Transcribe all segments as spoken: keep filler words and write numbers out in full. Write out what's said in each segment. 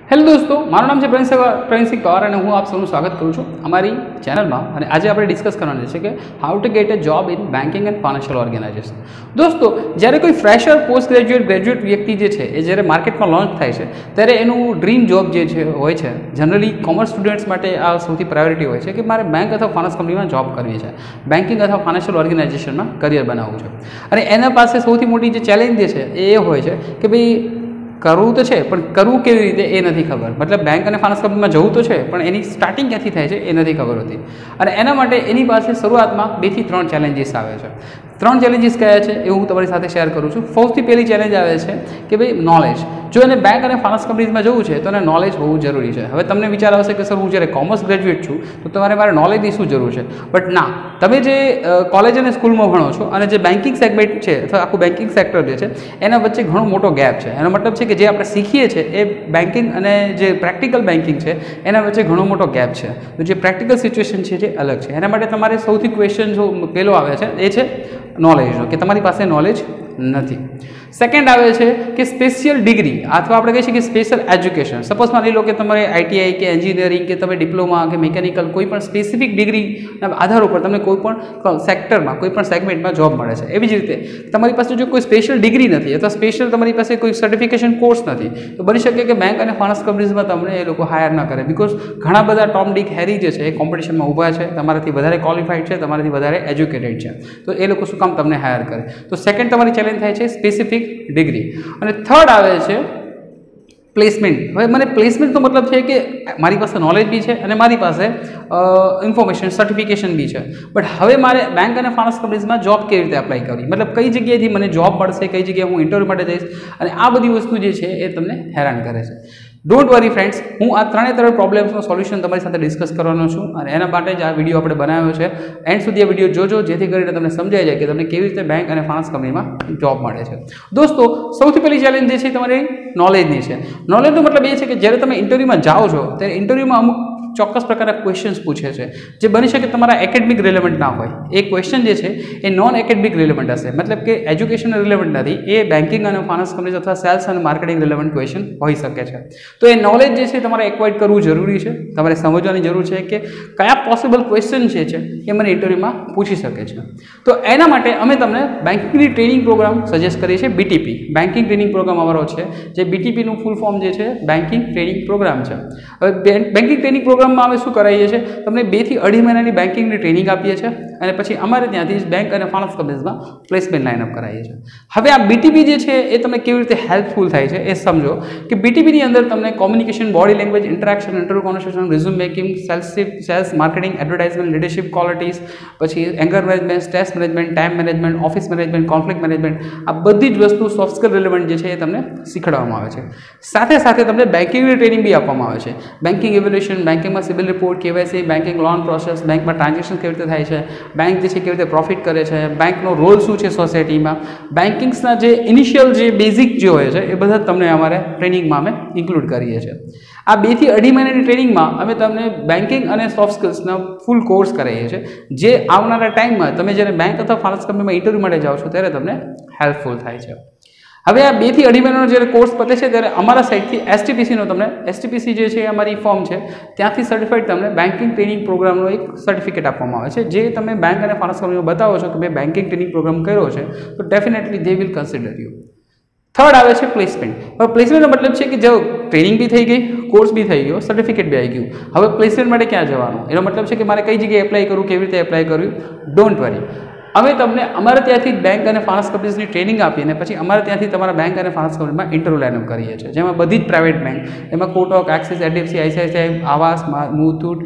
Hello દોસ્તો, મારું નામ છે પ્રવીણ પ્રવીણ સિંહ પવાર અને હું આપ સૌનું સ્વાગત કરું છું અમારી ચેનલમાં. અને આજે આપણે ડિસ્કસ કરવાનું છે કે how to get a job in banking and financial organization. દોસ્તો, જ્યારે કોઈ ફ્રેશર, પોસ્ટ ગ્રેજ્યુએટ, ગ્રેજ્યુએટ વ્યક્તિ જે છે એ જ્યારે માર્કેટમાં લોન્ચ થાય છે ત્યારે એનું ડ્રીમ જોબ જે છે હોય છે, જનરલી કોમર્સ સ્ટુડન્ટ્સ માટે આ સૌથી પ્રાયોરિટી હોય છે કે મારે બેંક અથવા ફાઇનાન્સ કંપનીમાં જોબ કરવી છે, બેન્કિંગ અથવા ફાઇનાન્શિયલ ઓર્ગેનાઇઝેશનમાં કરિયર બનાવવું છે. અને એના પાસે સૌથી મોટી જે ચેલેન્જ જે છે એ હોય છે કે ભાઈ કરવું તો છે પણ કરવું કેવી રીતે એ નથી ખબર. મતલબ બેંક અને ફાઇનાન્સ કંપનીમાં જવું તો છે પણ એની સ્ટાર્ટિંગ ક્યાંથી થાય છે એ નથી ખબર હોતી. અને એના માટે એની પાસે શરૂઆતમાં બેથી ત્રણ ચેલેન્જીસ આવે છે. ત્રણ ચેલેન્જીસ કયા છે એ હું તમારી સાથે શેર કરું છું. સૌથી પહેલી ચેલેન્જ આવે છે કે ભાઈ નોલેજ. જો એને બેંક અને ફાઇનાન્સ કંપનીઝમાં જવું છે તો એને નોલેજ હોવું જરૂરી છે. હવે તમને વિચાર આવશે કે સર હું જ્યારે કોમર્સ ગ્રેજ્યુએટ છું તો તમારે મારે નોલેજની શું જરૂર છે? બટ ના, તમે જે કોલેજ અને સ્કૂલમાં ભણો છો અને જે બેન્કિંગ સેગમેન્ટ છે અથવા આખું બેન્કિંગ સેક્ટર જે છે એના વચ્ચે ઘણો મોટો ગેપ છે. એનો મતલબ છે કે જે આપણે શીખીએ છીએ એ બેન્કિંગ અને જે પ્રેક્ટિકલ બેન્કિંગ છે એના વચ્ચે ઘણો મોટો ગેપ છે. તો જે પ્રેક્ટિકલ સિચ્યુએશન છે જે અલગ છે. એના માટે તમારે સૌથી ક્વેશ્ચન જો પહેલો આવે છે એ છે નોલેજનો, કે તમારી પાસે નોલેજ નથી. સેકન્ડ આવે છે કે સ્પેશિયલ ડિગ્રી અથવા આપણે કહીએ છીએ કે સ્પેશિયલ એજ્યુકેશન. સપોઝ માની લો કે તમારે આઈટીઆઈ કે એન્જિનિયરિંગ કે તમે ડિપ્લોમા કે મિકેનિકલ કોઈ પણ સ્પેસિફિક ડિગ્રીના આધાર ઉપર તમને કોઈ પણ સેક્ટરમાં કોઈ પણ સેગમેન્ટમાં જોબ મળે છે. એવી જ રીતે તમારી પાસે જો કોઈ સ્પેશિયલ ડિગ્રી નથી અથવા સ્પેશિયલ તમારી પાસે કોઈ સર્ટિફિકેશન કોર્સ નથી તો બની શકે કે બેંક અને ફાઇનાન્સ કંપનીઝમાં તમને એ લોકો હાયર ન કરે. બિકોઝ ઘણા બધા ટોમ ડીક હેરી જે છે એ કોમ્પિટિશનમાં ઊભા છે, તમારાથી વધારે ક્વોલિફાઈડ છે, તમારાથી વધારે એજ્યુકેટેડ છે, તો એ લોકો શું કામ તમને હાયર કરે? તો સેકન્ડ તમારી ચેલેન્જ થાય છે સ્પેસિફિક ડિગ્રી. અને થર્ડ આવે છે પ્લેસમેન્ટ. હવે મને પ્લેસમેન્ટનો મતલબ છે કે મારી પાસે નોલેજ બી છે અને મારી પાસે ઇન્ફોર્મેશન સર્ટિફિકેશન બી છે, બટ હવે મારે બેંક અને ફાઇનાન્સ કંપનીઝમાં જોબ કેવી રીતે એપ્લાય કરવી, મતલબ કઈ જગ્યાએથી મને જોબ મળશે, કઈ જગ્યાએ હું ઇન્ટરવ્યૂ માટે જઈશ, અને આ બધી વસ્તુ જે છે એ તમને હેરાન કરે છે. ડોન્ટ વરી ફ્રેન્ડ્સ, હું આ ત્રણે ત્રણ પ્રોબ્લેમ્સનો સોલ્યુશન તમારી સાથે ડિસ્કસ કરવાનો છું અને એના માટે જ આ વિડીયો આપણે બનાવ્યો છે. એન્ડ સુધી આ વિડીયો જોજો જેથી કરીને તમને સમજાઈ જાય કે તમને કેવી રીતે બેંક અને ફાઇનાન્સ કંપનીમાં જોબ મળે છે. દોસ્તો, સૌથી પહેલી ચેલેન્જ જે છે તમારી નોલેજની છે. નોલેજનો મતલબ એ છે કે જ્યારે તમે ઇન્ટરવ્યૂમાં જાઓ છો ત્યારે ઇન્ટરવ્યૂમાં અમુક ચોક્કસ પ્રકારના ક્વેશ્ચન્સ પૂછે છે જે બની શકે તમારા એકેડમિક રિલેવન્ટ ના હોય. એ ક્વેશ્ચન જે છે એ નોન એકેડમિક રિલેવન્ટ હશે, મતલબ કે એજ્યુકેશન રિલેવન્ટ નથી, એ બેન્કિંગ અને ફાઇનાન્સ કંપનીઝ અથવા સેલ્સ અને માર્કેટિંગ રિલેવન્ટ ક્વેશ્ચન હોઈ શકે છે. તો એ નોલેજ જે છે તમારે એક્વાયર કરવું જરૂરી છે. તમારે સમજવાની જરૂર છે કે કયા પોસિબલ ક્વેશ્ચન જે છે એ મને ઇન્ટરવ્યૂમાં પૂછી શકે છે. તો એના માટે અમે તમને બેન્કિંગની ટ્રેનિંગ પ્રોગ્રામ સજેસ્ટ કરીએ છીએ. બીટીપી બેન્કિંગ ટ્રેનિંગ પ્રોગ્રામ અમારો છે, જે બીટીપીનું ફૂલ ફોર્મ જે છે બેન્કિંગ ટ્રેનિંગ પ્રોગ્રામ છે. હવે બેન્કિંગ ટ્રેનિંગ પ્રોગ્રામ અમે શું કરાવીએ છીએ, તમને બે થી અઢી મહિનાની બેન્કિંગની ટ્રેનિંગ આપીએ છીએ અને પછી અમારે ત્યાંથી જ બેંક અને ફાઇનાન્સ કંપનીઝમાં પ્લેસમેન્ટ લાઇનઅપ કરાવીએ છીએ. હવે આ બીટીપી જે છે એ તમને કેવી રીતે હેલ્પફુલ થાય છે એ સમજો કે બીટીપીની અંદર તમને communication, body language, interaction, interview conversation, resume making, sales sales marketing, advertisement, leadership qualities, પછી anger management, stress management, time management, office management, conflict management, આ બધી જ વસ્તુ સોફ્ટ સ્કિલ રિલેવન્ટ જે છે એ તમને શીખવાડવામાં આવે છે. સાથે સાથે તમને બેન્કિંગની ટ્રેનિંગ બી આપવામાં આવે છે. બેન્કિંગ ઇવેલ્યુએશન, બેન્કિંગમાં CIBIL report, KYC, banking loan process, બેંકમાં ટ્રાન્ઝેક્શન કેવી રીતે થાય છે, બેંક જે છે કેવી રીતે પ્રોફિટ કરે છે, બેંકનો રોલ શું છે સોસાયટીમાં, બેન્કિંગ્સના જે ઇનિશિયલ જે બેઝિક જે હોય છે એ બધા તમને અમારે ટ્રેનિંગમાં અમે ઇન્ક્લુડ કરીએ છીએ. આ બે થી અઢી મહિનાની ટ્રેનિંગમાં અમે તમને બેન્કિંગ અને સોફ્ટ સ્કિલ્સના ફૂલ કોર્સ કરાવીએ છીએ, જે આવનારા ટાઈમમાં તમે જ્યારે બેંક અથવા ફાઇનાન્સ કંપનીમાં ઇન્ટરવ્યૂ માટે જાઓ છો ત્યારે તમને હેલ્પફુલ થાય છે. હવે આ બે થી અઢી મહિનાનો જ્યારે કોર્સ પતે છે ત્યારે અમારા સાઇડથી એસટીપીસીનો તમને એસટીપીસી જે છે અમારી ફોર્મ છે ત્યાંથી સર્ટિફાઈડ તમને બેન્કિંગ ટ્રેનિંગ પ્રોગ્રામનો એક સર્ટિફિકેટ આપવામાં આવે છે, જે તમે બેંક અને ફાઇનાન્સ કંપનીમાં બતાવો છો કે મેં બેન્કિંગ ટ્રેનિંગ પ્રોગ્રામ કર્યો છે તો definitely they will consider you. Third આવે છે પ્લેસમેન્ટ. હવે પ્લેસમેન્ટનો મતલબ છે કે જો ટ્રેનિંગ બી થઈ ગઈ, કોર્સ બી થઈ ગયો, સર્ટિફિકેટ બી આવી ગયું, હવે પ્લેસમેન્ટ માટે ક્યાં જવાનું? એનો મતલબ છે કે મારે કઈ જગ્યાએ એપ્લાય કરવું, કેવી રીતે એપ્લાય કરવું? ડોન્ટ વરી, અમે તમને અમારે ત્યાંથી બેંક અને ફાઇનાન્સ કંપનીઝની ટ્રેનિંગ આપીને પછી અમારે ત્યાંથી તમારા બેંક અને ફાઇનાન્સ કંપનીમાં ઇન્ટરવ્યૂ લાઇનઅપ કરીએ છીએ, જેમાં બધી જ પ્રાઇવેટ બેંક, એમાં કોટક, એક્સિસ, એચડીએફસી, આઈસીઆઈસીઆઈ, આવાસ, મુથુટ,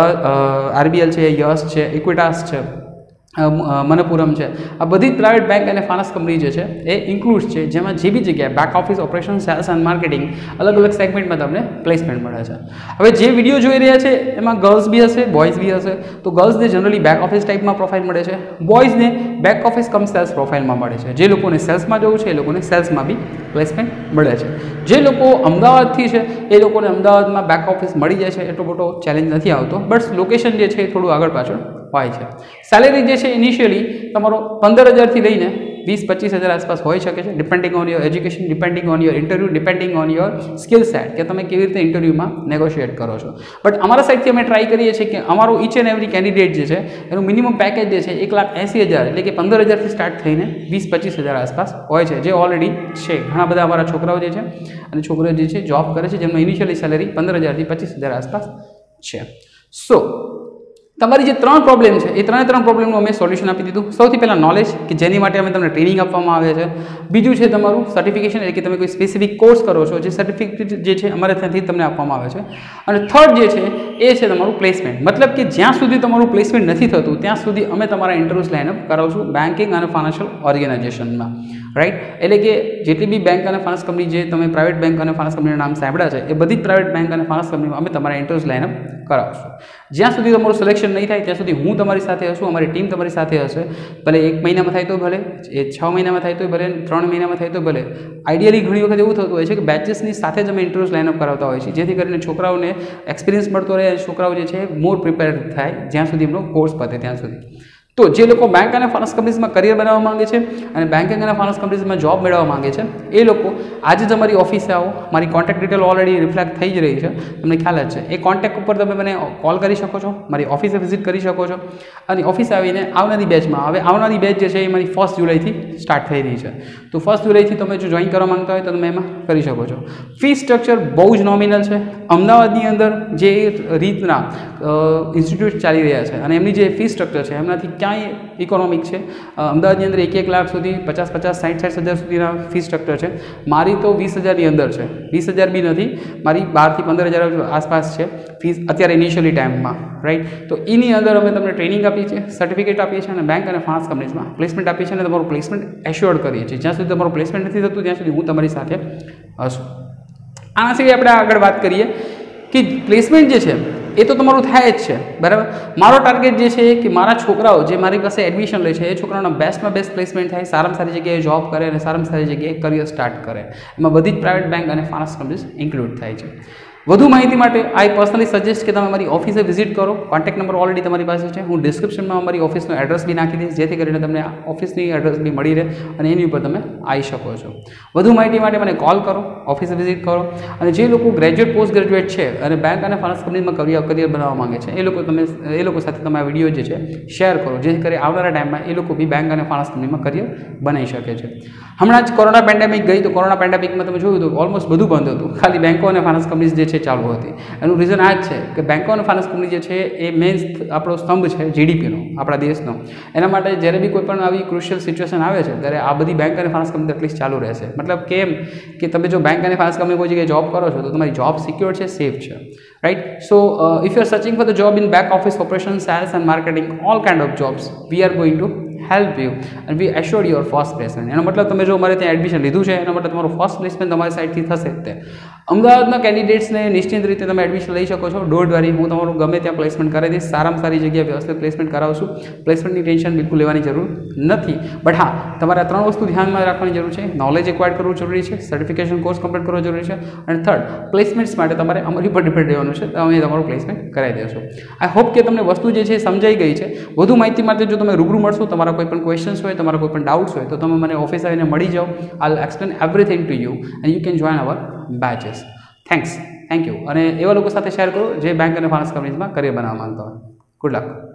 આરબીએલ છે, યસ છે, ઇક્વિટાસ છે, મનપુરમ છે, આ બધી જ પ્રાઇવેટ બેંક અને ફાઇનાન્સ કંપની જે છે એ ઇન્ક્લુડ છે, જેમાં જે બી જગ્યાએ back office, operation, sales and marketing અલગ અલગ સેગમેન્ટમાં તમને પ્લેસમેન્ટ મળે છે. હવે જે વિડીયો જોઈ રહ્યા છે એમાં ગર્લ્સ બી હશે, બોયઝ બી હશે. તો ગર્લ્સને જનરલી બેક ઓફિસ ટાઈપમાં પ્રોફાઇલ મળે છે, બોયઝને બેક ઓફિસ કમ સેલ્સ પ્રોફાઇલમાં મળે છે. જે લોકોને સેલ્સમાં જવું છે એ લોકોને સેલ્સમાં બી પ્લેસમેન્ટ મળે છે. જે લોકો અમદાવાદથી છે એ લોકોને અમદાવાદમાં બેક ઓફિસ મળી જાય છે, એટલો મોટો ચેલેન્જ નથી આવતો, બટ લોકેશન જે છે એ થોડું આગળ પાછળ હોય છે. સેલેરી જે છે ઇનિશિયલી તમારો પંદર હજારથી લઈને વીસ પચીસ હજાર આસપાસ હોઈ શકે છે, depending on your education, depending on your interview, depending on your skill set, કે તમે કેવી રીતે ઇન્ટરવ્યૂમાં નેગોશિએટ કરો છો. બટ અમારા સાઈડથી અમે ટ્રાય કરીએ છીએ કે અમારું ઈચ એન્ડ એવરી કેન્ડિડેટ જે છે એનું મિનિમમ પેકેજ જે છે એક લાખ એંસી હજાર એટલે કે પંદર હજારથી સ્ટાર્ટ થઈને વીસ પચીસ હજાર આસપાસ હોય છે, જે ઓલરેડી છે. ઘણા બધા અમારા છોકરાઓ જે છે અને છોકરીઓ જે છે જોબ કરે છે, જેમનો ઇનિશિયલી સેલેરી પંદર હજારથી પચીસ હજાર આસપાસ છે. સો તમારી જે ત્રણ પ્રોબ્લેમ છે એ ત્રણે ત્રણ પ્રોબ્લેમનું અમે સોલ્યુશન આપી દીધું. સૌથી પહેલાં નોલેજ, કે જેની માટે અમે તમને ટ્રેનિંગ આપવામાં આવે છે. બીજું છે તમારું સર્ટિફિકેશન, એટલે કે તમે કોઈ સ્પેસિફિક કોર્સ કરો છો, જે સર્ટિફિકેટ જે છે અમારે ત્યાંથી તમને આપવામાં આવે છે. અને થર્ડ જે છે એ છે તમારું પ્લેસમેન્ટ, મતલબ કે જ્યાં સુધી તમારું પ્લેસમેન્ટ નથી થતું ત્યાં સુધી અમે તમારા ઇન્ટરવ્યૂઝ લાઇનઅપ કરાવશું બેન્કિંગ અને ફાઇનાન્શિયલ ઓર્ગેનાઇઝેશનમાં, રાઈટ. એટલે કે જેટલી બી બેંક અને ફાઇનાન્સ કંપની જે તમે પ્રાઇવેટ બેંક અને ફાઇનાન્સ કંપનીના નામ સાંભળ્યા છે એ બધી જ પ્રાઇવેટ બેંક અને ફાઇનાન્સ કંપનીમાં અમે તમારા ઇન્ટરવ્યૂઝ લાઇનઅપ કરાવશું. જ્યાં સુધી તમારું સિલેક્શન નહીં થાય ત્યાં સુધી હું તમારી સાથે હશું, અમારી ટીમ તમારી સાથે હશે. ભલે એક મહિનામાં થાય તો ભલે, એ છ મહિનામાં થાય તો ભલે, ત્રણ મહિનામાં થાય તો ભલે. આઈડિયલી ઘણી વખત એવું થતું હોય છે કે બેચેસની સાથે જ અમે ઇન્ટરવ્યૂઝ લાઇનઅપ કરાવતા હોય છે, જેથી કરીને છોકરાઓને એક્સપિરિયન્સ મળતો રહે અને છોકરાઓ જે છે મોર પ્રિપેર્ડ થાય જ્યાં સુધી એમનો કોર્સ પતે ત્યાં સુધી. તો જે લોકો બેંક અને ફાઇનાન્સ કંપનીઝમાં કરિયર બનાવવા માંગે છે અને બેન્કિંગ અને ફાઇનાન્સ કંપનીઝમાં જોબ મેળવવા માંગે છે એ લોકો આજે જ અમારી ઓફિસે આવો. મારી કોન્ટેક્ટ ડિટેલ ઓલરેડી રિફ્લેક્ટ થઈ જ રહી છે, તમને ખ્યાલ જ છે. એ કોન્ટેક્ટ ઉપર તમે મને કોલ કરી શકો છો, મારી ઓફિસે વિઝિટ કરી શકો છો અને ઓફિસે આવીને આવનારી બેચમાં, હવે આવનારી બેચ જે છે એ મારી ફર્સ્ટ જુલાઈથી સ્ટાર્ટ થઈ રહી છે. તો ફર્સ્ટ જુલાઈથી તમે જો જોઈન કરવા માંગતા હોય તો તમે એમાં કરી શકો છો. ફી સ્ટ્રક્ચર બહુ જ નોમિનલ છે. અમદાવાદની અંદર જે રીતના ઇન્સ્ટિટ્યૂટ ચાલી રહ્યા છે અને એમની જે ફી સ્ટ્રક્ચર છે એમનાથી ક્યાંય ઇકોનોમિક છે. અમદાવાદની અંદર એક એક લાખ સુધી, પચાસ પચાસ સાઠ સાઠ હજાર સુધીના ફી સ્ટ્રક્ચર છે. મારી તો વીસ હજારની અંદર છે, વીસ હજાર બી નથી, મારી બારથી પંદર હજાર આસપાસ છે ફીસ અત્યારે ઇનિશિયલી ટાઈમમાં, રાઈટ. તો એની અંદર અમે તમને ટ્રેનિંગ આપીએ છીએ, સર્ટિફિકેટ આપીએ છીએ અને બેંક અને ફાઇનાન્સ કંપનીઝમાં પ્લેસમેન્ટ આપીએ છીએ અને તમારું પ્લેસમેન્ટ એશ્યોર્ડ કરીએ છીએ. જ્યાં સુધી તમારું પ્લેસમેન્ટ નથી થતું ત્યાં સુધી હું તમારી સાથે હશું. આના સિવાય આપણે આગળ વાત કરીએ કે પ્લેસમેન્ટ જે છે એ તો તમારું થાય જ છે, બરાબર. મારો ટાર્ગેટ જે છે કે મારા છોકરાઓ જે મારી પાસે એડમિશન લે છે એ છોકરાઓના બેસ્ટમાં બેસ્ટ પ્લેસમેન્ટ થાય, સારામાં સારી જગ્યાએ જોબ કરે અને સારામાં સારી જગ્યાએ કરિયર સ્ટાર્ટ કરે. એમાં બધી જ પ્રાઇવેટ બેંક અને ફાઇનાન્સ કંપનીઝ ઇન્ક્લુડ થાય છે. વધુ માહિતી માટે આઈ પર્સનલી સજેસ્ટ કે તમે મારી ઓફિસે વિઝિટ કરો. કોન્ટેક્ટ નંબર ઓલરેડી તમારી પાસે છે. હું ડિસ્ક્રિપ્શનમાં અમારી ઓફિસનો એડ્રેસ બી નાખી દઈશ, જેથી કરીને તમને ઓફિસની એડ્રેસ બી મળી રહે અને એની ઉપર તમે આવી શકો છો. વધુ માહિતી માટે મને કોલ કરો, ઓફિસે વિઝિટ કરો. અને જે લોકો ગ્રેજ્યુએટ પોસ્ટ ગ્રેજ્યુએટ છે અને બેંક અને ફાઇનાન્સ કંપનીમાં કરિયર કરિયર બનાવવા માંગે છે એ લોકો તમે એ લોકો સાથે તમે આ વિડીયો જે છે શેર કરો, જેથી કરી આવનારા ટાઈમમાં એ લોકો બી બેંક અને ફાઇનાન્સ કંપનીમાં કરિયર બનાવી શકે છે. હમણાં જ કોરોના પેન્ડેમિક ગઈ તો કોરોના પેન્ડેમિકમાં તમે જોયું તો ઓલમોસ્ટ બધું બંધ હતું, ખાલી બેંકો અને ફાઇનાન્સ કંપનીઝ જે છે ચાલુ હતી. એનું રીઝન આ જ છે કે બેંકો અને ફાઇનાન્સ કંપની જે છે એ મેઇન આપણો સ્તંભ છે જીડીપીનો, આપણા દેશનો. એના માટે જ્યારે બી કોઈ પણ આવી ક્રુશિયલ સિચ્યુએશન આવે છે ત્યારે આ બધી બેંક અને ફાઇનાન્સ કંપની એટલીસ્ટ ચાલુ રહેશે. મતલબ કેમ કે તમે જો બેંક અને ફાઇનાન્સ કંપની કોઈ જગ્યાએ જોબ કરો છો તો તમારી જોબ સિક્યોર છે, સેફ છે, right. So if you are searching for the job in back office, operation, sales and marketing, all kind of jobs we are going to help you and we assure your first placement. એનો મતલબ તમે જો અમારે ત્યાં admission લીધું છે એનો મતલબ તમારું ફર્સ્ટ પ્લેસમેન્ટ તમારી સાઈડથી થશે જ તે. અમદાવાદના કેન્ડિડેટ્સને નિશ્ચિત રીતે તમે એડમિશન લઈ શકો છો. ડોન્ટ વરી, હું તમારું ગમે ત્યાં પ્લેસમેન્ટ કરી દઈશ. સારામાં સારી જગ્યાએ વ્યવસ્થિત પ્લેસમેન્ટ કરાવશું. પ્લેસમેન્ટની ટેન્શન બિલકુલ લેવાની જરૂર નથી. બટ હા, તમારે આ ત્રણ વસ્તુ ધ્યાનમાં રાખવાની જરૂર છે. નોલેજ એક્વાયર કરવું જરૂરી છે, સર્ટિફિકેશન કોર્સ કમ્પ્લીટ કરવો જરૂરી છે અને થર્ડ, પ્લેસમેન્ટ્સ માટે તમારે અમારી પર ડિપેન્ડ રહેવાનું છે. તમે તમારું પ્લેસમેન્ટ કરાવી દેશો. આઈ હોપ કે તમને વસ્તુ જે છે સમજાઈ ગઈ છે. વધુ માહિતી માટે જો તમે રૂબરૂ મળશો, તમારા કોઈ પણ ક્વેશ્ચન્સ હોય, તમારા કોઈ પણ ડાઉટ્સ હોય તો તમે મને ઓફિસ આવીને મળી જાઓ. I explain everything to you and you can join our batches. Thanks, thank you. અને એવા લોકો સાથે શેર કરો જે બેંક અને ફાઇનાન્સ કંપનીઝમાં કરિયર બનાવવા માંગતા હોય. ગુડ લક.